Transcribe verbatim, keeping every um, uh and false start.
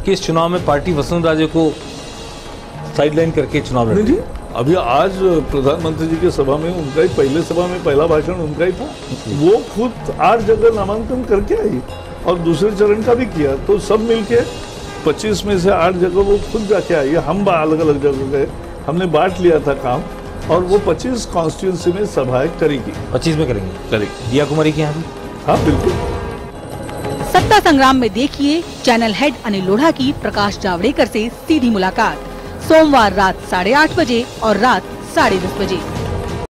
कि इस चुनाव में पार्टी वसुंधरा राजे को साइडलाइन करके चुनाव लड़ रही है। अभी आज प्रधानमंत्री जी की सभा में उनका ही पहले सभा में पहला भाषण उनका ही था। वो खुद आठ जगह नामांकन करके आई और दूसरे चरण का भी किया, तो सब मिलके पच्चीस में से आठ जगह वो खुद जाके आई। हम अलग अलग जगह गए, हमने बांट लिया था काम, और वो पच्चीस कॉन्स्टिट्यूंसी में सभाएं करेगी। पच्चीस में करेंगे करेगी दिया कुमारी के यहाँ भी। हाँ बिल्कुल। सत्ता संग्राम में देखिए चैनल हेड अनिल लोढ़ा की प्रकाश जावड़ेकर से सीधी मुलाकात, सोमवार रात साढ़े आठ बजे और रात साढ़े दस बजे।